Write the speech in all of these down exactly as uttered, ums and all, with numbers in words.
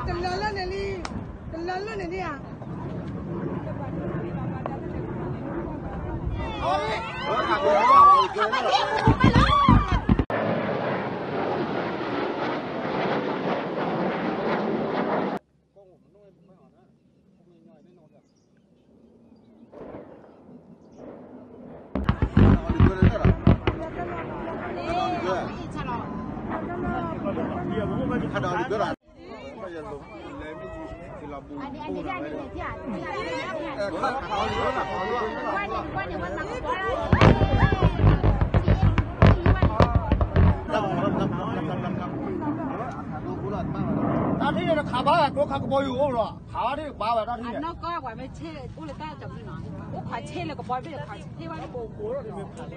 nó có quả mấy chê, u là ta chậm nó, u khoai chê là có bói bây giờ khoai chê bao nhiêu bồ bố rồi.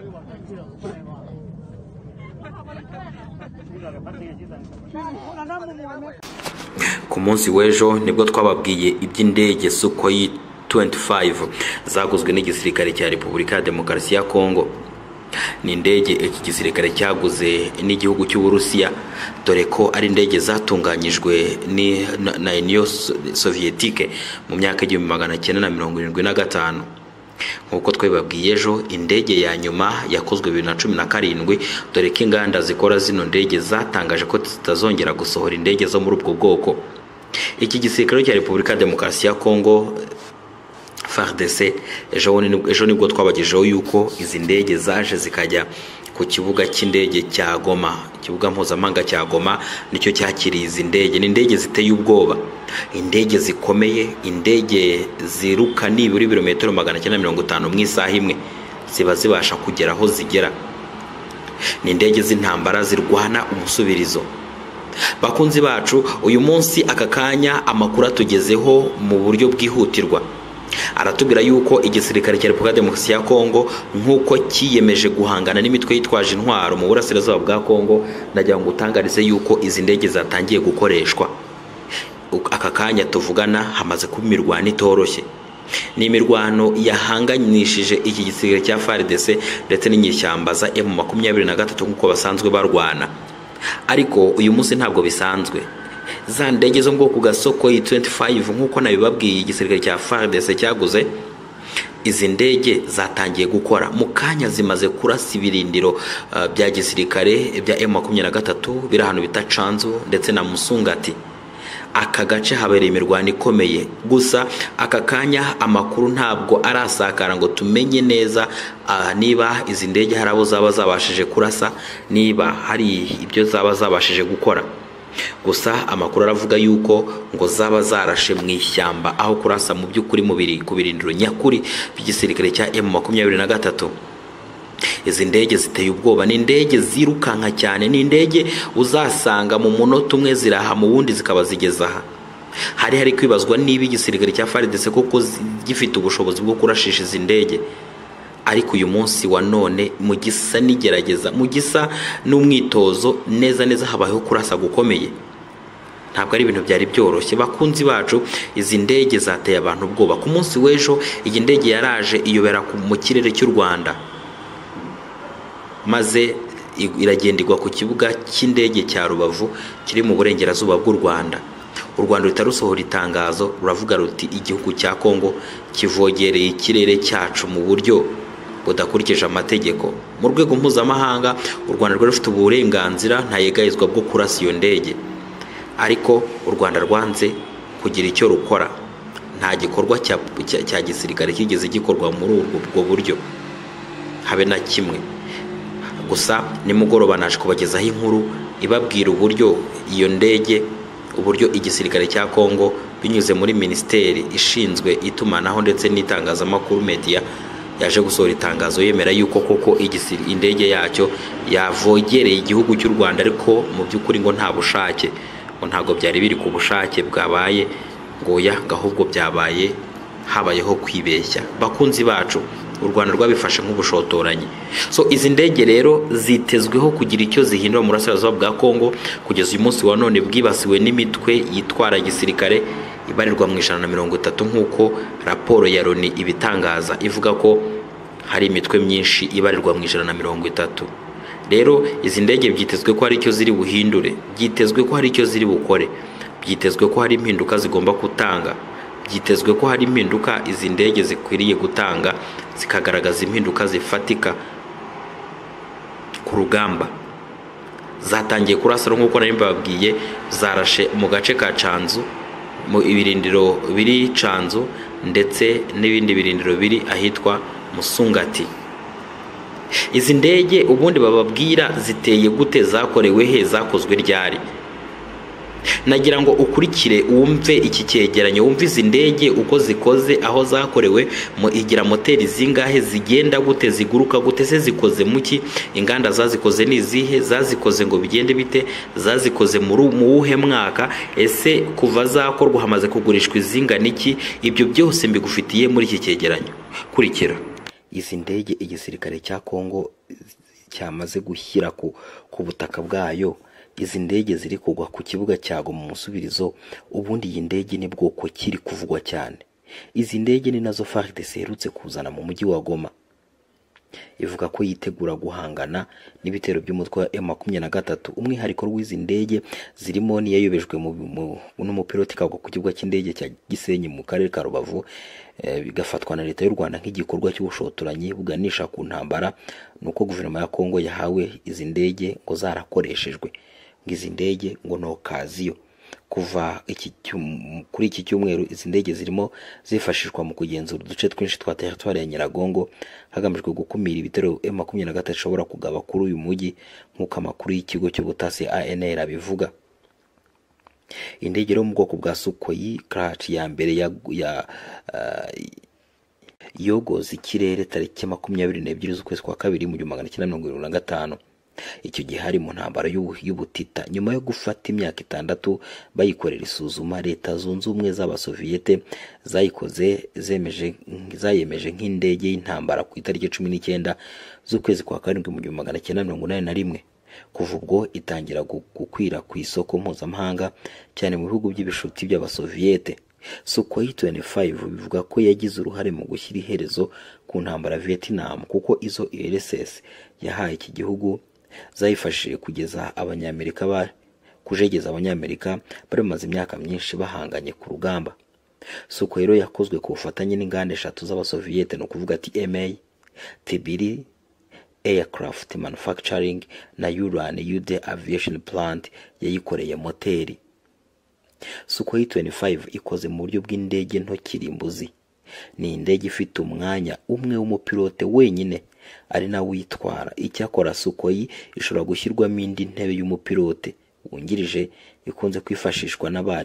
Ku munsi w'ejo nibwo twababwiye iby'indege Sukhoi twenty-five zaguzwe n'igisirikare cya Repubulika ya Demokarasi ya Kongo. Ni indege iki gisirikare cyaguze n'igihugu cy'u Burusiya, dore ko ari indege zatunganyijwe ni na Union Soviétique mu myaka y'igihumbi magana cyenda na mirongo irindwi na gatanu. Nkuko twababwiye ejo, indege ya nyuma yakozwe bibiri na cumi na karindwi, dore ko inganda zikora zino ndege zatangaje ko zitazongera gusohora indege zo muri ubwo bwoko. Iki gisirikare cya Repubulika ya Demokarasi ya Kongo F A R D C ejo nibwo twabagejeho yuko izi ndege zaje zikajya ku kibuga cy'indege cya Goma, ikibuga mpuzamahanga cya Goma nicyo cyakiriye izi ndege. Ni indege ziteye ubwoba, indege zikomeye, indege ziruka nibura ibirometero magana cyenda mirongo itanu mu isaha imwe, ziba zibasha kugera aho zigera. Ni indege z'intambara zirwana umusubirizo. Bakunzi bacu, uyu munsi aka kanya amakuru atugezeho mu buryo bwihutirwa. Aratubwira yuko igisirikare cya Repubulika ya Demokarasi ya Kongo nkuko kiyemeje guhangana n'imitwe yitwaje intwaro mu burasirazuba bwa Kongo, ndagira ngo utangarize yuko izi ndege zatangiye gukoreshwa. Aka kanya tuvugana hamaze kuba imirwano itoroshye. Ni imirwano yahanganyishije iki gisirikare cya F A R D C ndetse n'inyeshyamba za M makumyabiri na gatatu nkuko basanzwe barwana. Ariko uyu munsi ntabwo bisanzwe. Za ndege zo mu bwoko bwa Sukhoi twenty-five nkuko nabibabwiye igisirikare cya F A R D C cyaguze, izi ndege zatangiye gukora mu kanya, zimaze kurasa ibirindiro uh, bya gisirikare bya M makumyabiri na gatatu biri ahantu bita Canzu ndetse na Musungati. Aka gace habereye imirwano ikomeye, gusa aka kanya amakuru ntabwo arasakara ngo tumenye neza uh, niba izi ndege hari abo zaba zabashije kurasa, niba hari ibyo zaba zabashije gukora. Gusa amakuru aravuga yuko ngo zaba zarashe mu ishyamba aho kurasa mu by'ukuri mubiri ku birindiro nyakuri by'igisirikare cya M makumyabiri na gatatu. Izi ndege ziteye ubwoba, ni indege zirukanka cyane, ni indege uzasanga mu munota umwe ziraha mu wundi zikaba zigeza aha. Hari hari kwibazwa niba igisirikare cya F A R D C koko gifite ubushobozi bwo kurashisha izi ndege. Ariko uyu munsi wa none mu gisa nigerageza, mu gisa n'umwitozo neza neza habayeho kurasa gukomeye. Ntabwo ari ibintu byari byoroshye. Bakunzi bacu, izi ndege zateye abantu ubwoba. Ku munsi w'ejo iyi ndege yaraje iyobera mu kirere cy'u Rwanda, maze iragenderwa ku kibuga cy'indege cya Rubavu kiri mu burengerazuba bw'u Rwanda. U Rwanda rutarusohora itangazo ruravuga ruti igihugu cya Kongo kivogereye ikirere cyacu mu buryo budakurikije amategeko. Mu rwego mpuzamahanga u Rwanda rwari rufite uburenganzira ntayegayizwa bwo kurasa iyo ndege, ariko u Rwanda rwanze kugira icyo rukora. Nta gikorwa cya, cya, cya gisirikare kigeze gikorwa muri ubwo buryo habe na kimwe. Gusa nimugoroba naje kubagezaho inkuru ibabwira uburyo iyo ndege, uburyo igisirikare cya Kongo binyuze muri Minisiteri ishinzwe itumanaho ndetse n'itangazamakuru media yaje gusohora itangazo yemera yuko koko indege yacyo yavogereye igihugu cy'u Rwanda, ariko mu by'ukuri ngo nta bushake, ngo ntago byari biri ku bushake bwabaye, ngo ya gahubwo byabaye habayeho kwibeshya. Bakunzi bacu, u Rwanda rwabifashe nk'ubushotoranyi. So izi ndege rero zitezweho kugira icyo zihindura mu burasirazuba bwa Kongo, kugeza uyu munsi wa none bwibasiwe n'imitwe yitwara gisirikare ibarirwa mu ijana na mirongo itatu nk'uko raporo ya Loni ibitangaza, ivuga ko hari imitwe myinshi ibarirwa mu ijana na mirongo itatu. Rero izi ndege byitezwe ko hari icyo ziri buhindure, byitezwe ko hari icyo ziri bukore. byitezwe ko hari impinduka zigomba gutanga byitezwe ko hari impinduka izi ndege zikwiriye gutanga zikagaragaza impinduka zifatika ku rugamba. Zatangiye kurasara nk'uko nari mbabwiye, zarashe mu gace ka Canzu, mu ibirindiro biri Canzu ndetse n'ibindi birindiro biri ahitwa Musungati. Izi ndege ubundi bababwira ziteye gute, zakorewe he, zakozwe ryari? Nagira ngo ukurikire wumve iki cyegeranyo, wumve izi ndege uko zikoze, aho zakorewe, mu igira moteri zingahe, zigenda gute, ziguruka gute, se zikoze muki, inganda zazikoze nizihe, zazikoze ngo bigende bite, zazikoze mu wuhe mwaka, ese kuva zakorwa hamaze kugurishwa izingana iki? Ibyo byose mbigufitiye muri iki cyegeranyo. Kurikira. Izi ndege igisirikare cya Kongo cyamaze gushyira ku ku butaka bwayo, izi ndege ziri kugwa ku kibuga cyago mu musubirizo. Ubundi iyi ndege ni bwoko kiri kuvugwa cyane. Izi ndege ni nazo F A R D C iherutse kuzana mu mujyi wa Goma, ivuga ko yitegura guhangana n'ibitero by'umutwe wa M makumyabiri na gatatu. Umwihariko w'izi ndege zirimo niyayobejwe mu n'umupiloti kagwa ku kibuga cy'indege cya Gisenyi mu karere ka Rubavu, bigafatwa na leta y'u Rwanda nk'igikorwa cy'ubushotoranyi buganisha ku ntambara. Nuko guverinoma ya Kongo yahawe izi ndege ngo zarakoreshejwe, ngizi ndege ngo no kaziyo. Kuva iki kuri iki cyumweru izi ndege zirimo zifashishwa mu kugenzura uduce twinshi twa territoire ya Nyiragongo, hagamijwe gukumira ibitero M makumyabiri na gatatu ishobora kugaba kuri uyu mujyi, nk'uko amakuru y'ikigo cy'ubutasi A N R abivuga. Indege yo mu bwoko bwa Sukhoi Crash ya mbere ya, ya uh, yogoza ikirere tariki makumyabiri n'ebyiri z'ukwezi kwa kabiri mu gihumbi magana cyenda mirongo irindwi na gatanu. Icyo gihe hari mu ntambara y'ubutita. Nyuma yo gufata imyaka itandatu bayikorera isuzuma, leta zunze ubumwe z'abasoviyete zayikoze zemeje zayemeje nk'indege y'intambara ku itariki cumi n'icyenda z'ukwezi kwa karindwi mu gihumbi magana cyenda mirongo inani na rimwe. Kuva ubwo itangira gukwira ku isoko mpuzamahanga cyane mu bihugu by'ibishuti by'abasoviyete. Sukhoi twenty five bivuga ko yagize uruhare mu gushyira iherezo ku ntambara Vietnam, kuko izo U R S S yahaye iki gihugu zayifashije kugeza abanyamerika ba kujegeza abanyamerika bari bamaze imyaka myinshi bahanganye ku rugamba. Sukhoi rero yakozwe ku bufatanye n'inganda eshatu z'abasoviyete, no kuvuga ati M A, Tbilisi Aircraft Manufacturing na Uran Ude Aviation Plant yayikoreye moteri. Sukhoi twenty five ikoze mu buryo bw'indege nto kirimbuzi. Ni indege ifite umwanya umwe w'umupilote wenyine ari na witwara. Icyakora Sukhoi ishobora gushyirwamo indi ntebe y'umupilote wungirije ikunze kwifashishwa n'abari